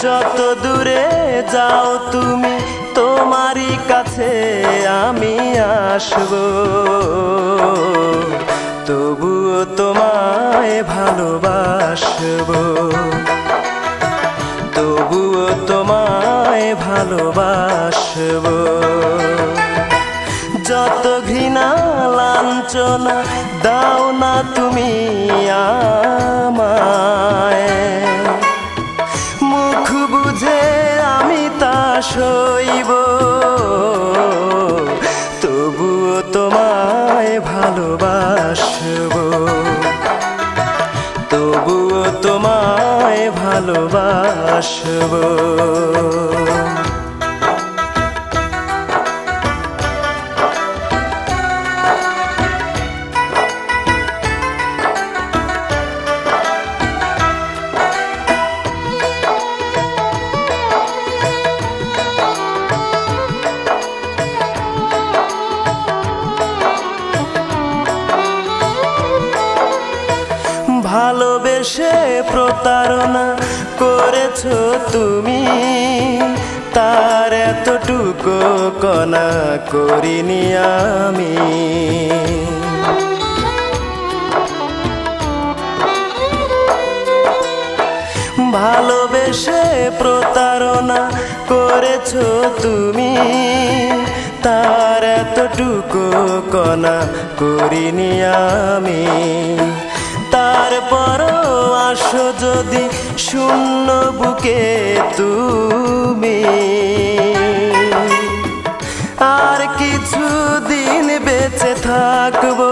যত দূরে যাও তুমি তোমারই কাছে আমি আসব, তবুও তোমায় ভালোবাসব, তবুও তোমায় ভালোবাসব। যত ঘৃণা লাঞ্ছনা দাও না তুমি আমায়, মুখ বুঝে আমি তা সইব, তবুও তোমায় ভালোবাসব, তবুও তোমায় ভালোবাসব। ভালোবেসে প্রতারণা করেছো তুমি, তার এতটুকু কণা করিনি আমি। ভালোবেসে প্রতারণা করেছো তুমি, তার এতটুকু কণা করিনি আমি। তারপরও আসো যদি শূন্য বুকে তুমি, আর কিছুদিন বেঁচে থাকবো,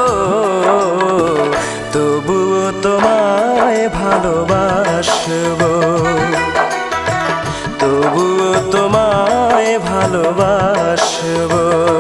তবুও তোমায় ভালোবাসব, তবুও তোমায় ভালোবাসব।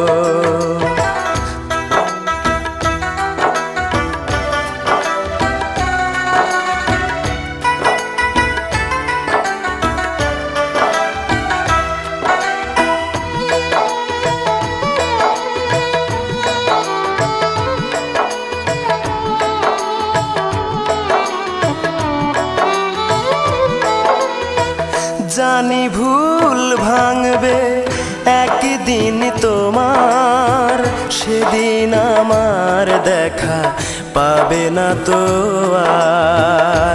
জানি ভুল ভাঙবে একদিন তোমার, সেদিন আমার দেখা পাবে না তো আর।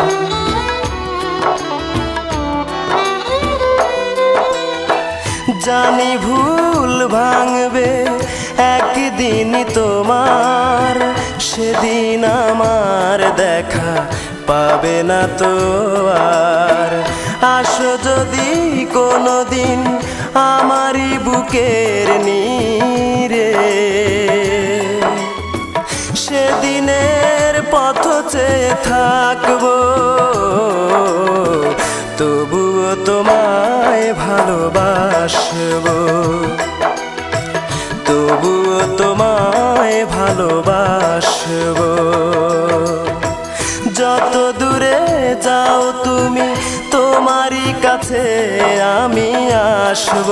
জানি ভুল ভাঙবে একদিন তোমার, সেদিন আমার দেখা পাবে না তো আর। আসো যদি কোনোদিন আমারই বুকের নীরে, সেদিনের পথ চেয়ে থাকবো, তবুও তোমায় ভালোবাসব, তবুও তোমায় ভালোবাসব। যত দূরে যাও তুমি তোমারই কাছে আমি আসব,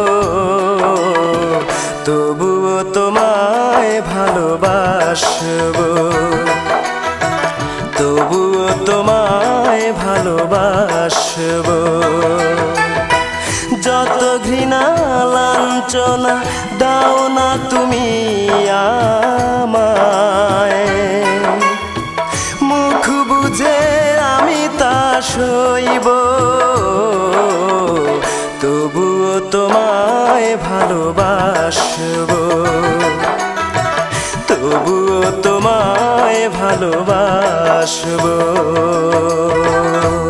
তবুও তোমায় ভালোবাসব, তবুও তোমায় ভালোবাসব। যত ঘৃণা লাঞ্ছনা দাও না তুমি আমায়, মুখ বুঝে আমি তা সইব, তবুও তোমায় ভালোবাসব, তবুও তোমায় ভালোবাসব।